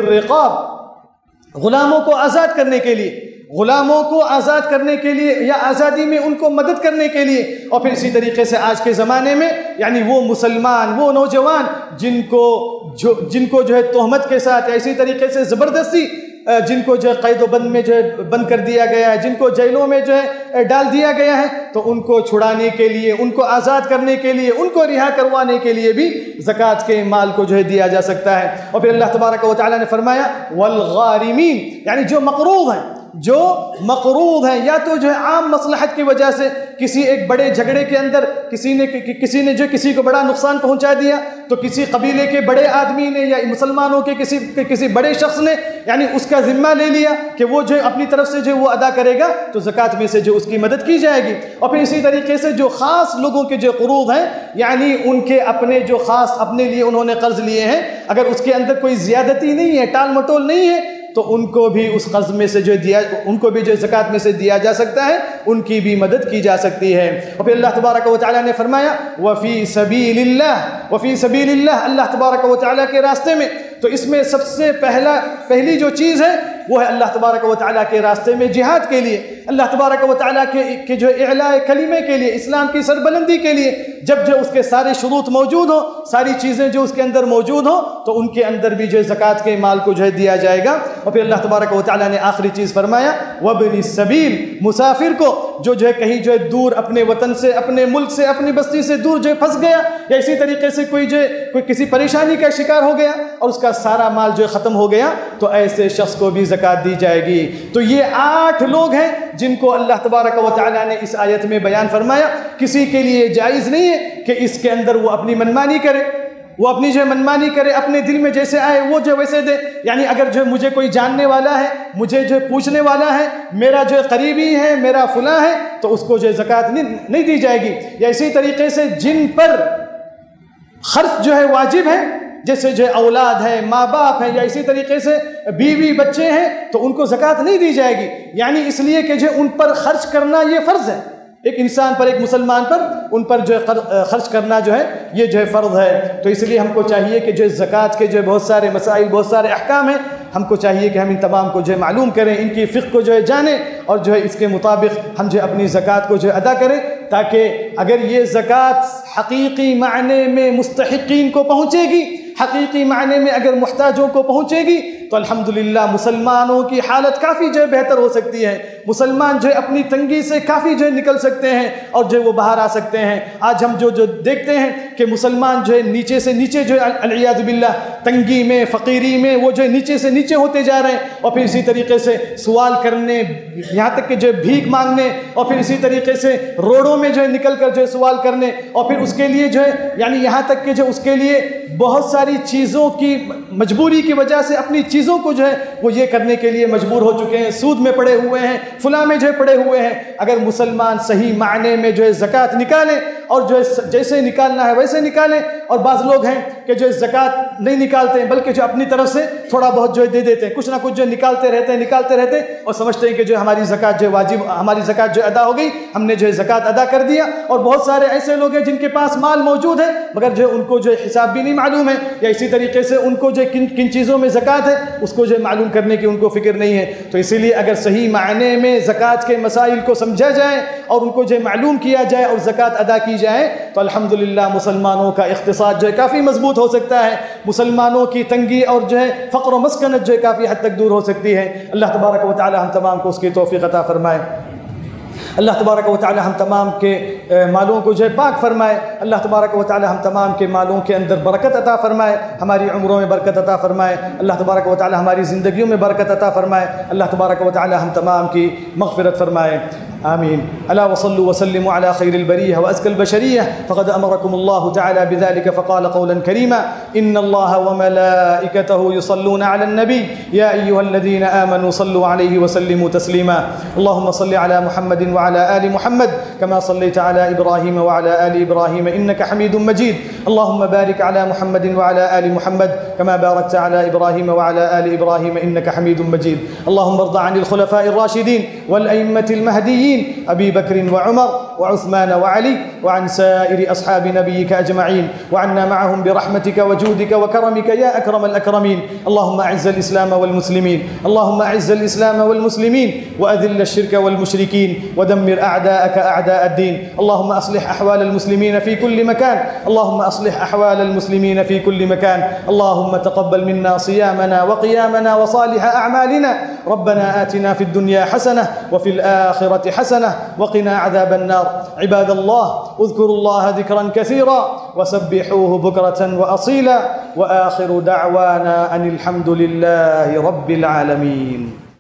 الرقاب، غلاموں کو آزاد کرنے کے لیے، غلاموں کو آزاد کرنے کے لیے یا آزادی میں ان کو مدد کرنے کے لیے۔ اور پھر اسی طریقے سے آج کے زمانے میں یعنی وہ مسلمان، وہ نوجوان جن کو جو جن کو جو ہے تہمت کے ساتھ یا اسی طریقے سے زبردستی جن کو جو ہے قید و بند میں جو ہے بند کر دیا گیا ہے، جن کو جیلوں میں جو ہے ڈال دیا گیا ہے، تو ان کو چھڑانے کے لیے، ان کو آزاد کرنے کے لیے، ان کو رہا کروانے کے لیے بھی زکوٰۃ کے مال کو جو ہے دیا جا سکتا ہے۔ اور پھر اللہ تبارک و تعالیٰ نے فرمایا والغارمین، یعنی جو مقروض ہیں، جو مقروض ہیں، یا تو جو ہے عام مصلحت کی وجہ سے کسی ایک بڑے جھگڑے کے اندر کسی نے کسی نے جو کسی کو بڑا نقصان پہنچا دیا، تو کسی قبیلے کے بڑے آدمی نے یا مسلمانوں کے کسی کسی بڑے شخص نے یعنی اس کا ذمہ لے لیا کہ وہ جو اپنی طرف سے جو وہ ادا کرے گا، تو زکوٰۃ میں سے جو اس کی مدد کی جائے گی۔ اور پھر اسی طریقے سے جو خاص لوگوں کے جو قروض ہیں، یعنی ان کے اپنے جو خاص اپنے لیے انہوں نے قرض لیے ہیں، اگر اس کے اندر کوئی زیادتی نہیں ہے، ٹال مٹول نہیں ہے، تو ان کو بھی اس قرض میں سے جو دیا ان کو بھی جو زکوٰۃ میں سے دیا جا سکتا ہے، ان کی بھی مدد کی جا سکتی ہے۔ اور پھر اللہ تبارک و تعالیٰ نے فرمایا وفی سبیل اللہ، وفی سبیل اللہ، اللہ تبارک و تعالیٰ کے راستے میں۔ تو اس میں سب سے پہلا پہلی جو چیز ہے وہ ہے اللہ تبارک و تعالیٰ کے راستے میں جہاد کے لیے، اللہ تبارک و تعالیٰ کے کہ جو اعلاء کلمے کے لیے، اسلام کی سربلندی کے لیے۔ جب جو اس کے سارے شروط موجود ہوں، ساری چیزیں جو اس کے اندر موجود ہوں، تو ان کے اندر بھی جو زکوٰۃ کے مال کو جو ہے دیا جائے گا۔ اور پھر اللہ تبارک و تعالیٰ نے آخری چیز فرمایا وَابْنِ السَّبِيلِ، مسافر کو جو جو ہے کہیں جو ہے دور اپنے وطن سے، اپنے ملک سے، اپنی بستی سے دور جو ہے پھنس گیا، یا اسی طریقے سے کوئی جو کوئی کسی پریشانی کا شکار ہو گیا اور اس کا سارا مال جو ہے ختم ہو گیا، تو ایسے شخص کو بھی زکوٰۃ دی جائے گی۔ تو یہ آٹھ لوگ ہیں جن کو اللہ تبارک و تعالیٰ نے اس آیت میں بیان فرمایا۔ کسی کے لیے جائز نہیں ہے کہ اس کے اندر وہ اپنی منمانی کرے، وہ اپنی جو منمانی کرے، اپنے دل میں جیسے آئے وہ جو ویسے دے۔ یعنی اگر جو مجھے کوئی جاننے والا ہے، مجھے جو پوچھنے والا ہے، میرا جو قریبی ہے، میرا فلاں ہے، تو اس کو جو زکوٰۃ نہیں دی جائے گی۔ یا اسی طریقے سے جن پر خرچ جو ہے واجب ہے، جیسے جو اولاد ہے، ماں باپ ہے، یا اسی طریقے سے بیوی بچے ہیں، تو ان کو زکوٰۃ نہیں دی جائے گی۔ یعنی اس لیے کہ جو ان پر خرچ کرنا یہ فرض ہے، ایک انسان پر، ایک مسلمان پر ان پر جو ہے خرچ کرنا جو ہے یہ جو ہے فرض ہے۔ تو اس لیے ہم کو چاہیے کہ جو زکوٰۃ کے جو بہت سارے مسائل، بہت سارے احکام ہیں، ہم کو چاہیے کہ ہم ان تمام کو جو ہے معلوم کریں، ان کی فقہ کو جو ہے جانیں، اور جو ہے اس کے مطابق ہم جو ہے اپنی زکوٰۃ کو جو ہے ادا کریں، تاکہ اگر یہ زکوٰۃ حقیقی معنی میں مستحقین کو پہنچے گی، حقیقی معنی میں اگر محتاجوں کو پہنچے گی، تو الحمدللہ مسلمانوں کی حالت کافی جو ہے بہتر ہو سکتی ہے۔ مسلمان جو ہے اپنی تنگی سے کافی جو ہے نکل سکتے ہیں اور جو ہے وہ باہر آ سکتے ہیں۔ آج ہم جو جو دیکھتے ہیں کہ مسلمان جو ہے نیچے سے نیچے جو ہے العیاذ باللہ تنگی میں، فقیری میں، وہ جو ہے نیچے سے نیچے ہوتے جا رہے ہیں، اور پھر اسی طریقے سے سوال کرنے، یہاں تک کہ جو ہے بھیک مانگنے، اور پھر اسی طریقے سے روڈوں میں جو ہے نکل کر جو ہے سوال کرنے، اور پھر اس کے لیے جو ہے یعنی یہاں تک کہ جو اس کے لیے بہت ساری چیزوں کی مجبوری کی وجہ سے اپنی چیزوں کو جو ہے وہ یہ کرنے کے لیے مجبور ہو چکے ہیں، سود میں پڑے ہوئے ہیں، فلاں میں جو ہے پڑے ہوئے ہیں۔ اگر مسلمان صحیح معنی میں جو ہے زکوٰۃ نکالیں، اور جو ہے جیسے نکالنا ہے ویسے نکالیں، اور بعض لوگ ہیں کہ جو زکوٰۃ نہیں نکالتے ہیں بلکہ جو اپنی طرف سے تھوڑا بہت جو ہے دے دیتے ہیں، کچھ نہ کچھ جو نکالتے رہتے ہیں نکالتے رہتے ہیں اور سمجھتے ہیں کہ جو ہماری زکوٰۃ جو واجب، ہماری زکوٰۃ جو ادا ہو گئی، ہم نے جو ہے زکوٰۃ ادا کر دیا۔ اور بہت سارے ایسے لوگ ہیں جن کے پاس مال موجود ہے مگر جو ان کو جو حساب بھی نہیں معلوم ہے، یا اسی طریقے سے ان کو جو کن کن چیزوں میں زکوٰۃ ہے اس کو جو معلوم کرنے کی ان کو فکر نہیں ہے۔ تو اسی لیے اگر صحیح معنی میں زکوٰۃ کے مسائل کو سمجھا جائے اور ان کو جو معلوم کیا جائے اور زکوٰۃ ادا کی جائے، تو الحمدللہ مسلمانوں کا اقتصاد جو ہے کافی مضبوط ہو سکتا ہے، مسلمانوں کی تنگی اور جو ہے فقر و مسکنت جو ہے کافی حد تک دور ہو سکتی ہے۔ اللہ تبارک و تعالی ہم تمام کو اس کی توفیق عطا فرمائے۔ اللہ تبارک و تعالی ہم تمام کے مالوں کو جو ہے پاک فرمائے۔ اللہ تبارک و تعالی ہم تمام کے مالوں کے اندر برکت عطا فرمائے، ہماری عمروں میں برکت عطا فرمائے۔ اللہ تبارک و تعالی ہماری زندگیوں میں برکت عطا فرمائے۔ اللہ تبارک و تعالی ہم تمام کی مغفرت فرمائے، آمین۔ الا وصلوا وسلموا على خير البرية وأزكى البشرية فقد أمركم الله تعالى بذلك فقال قولا كريما إن الله وملائكته يصلون على النبي يا أيها الذين آمنوا صلوا عليه وسلموا تسليما اللهم صل على محمد وعلى آل محمد كما صليت على إبراهيم وعلى آل إبراهيم إنك حميد مجيد اللهم بارك على محمد وعلى آل محمد كما باركت على إبراهيم وعلى آل إبراهيم إنك حميد مجيد اللهم ارض عن الخلفاء الراشدين والأئمة المهديين أبي بكر وعمر وعثمان وعلي وعن سائر أصحاب نبيك أجمعين وعنا معهم برحمتك وجودك وكرمك يا أكرم الأكرمين اللهم أعز الإسلام والمسلمين اللهم أعز الإسلام والمسلمين وأذل الشرك والمشركين ودمر أعداءك أعداء الدين اللهم أصلح أحوال المسلمين في كل مكان اللهم أصلح أحوال المسلمين في كل مكان اللهم تقبل منا صيامنا وقيامنا وصالح أعمالنا ربنا آتنا في الدنيا حسنة وفي الآخرة حسنة وقنا عذاب النار عباد الله اذكروا الله ذكرا كثيرا وسبحوه بكرة وأصيلا وآخر دعوانا أن الحمد لله رب العالمين.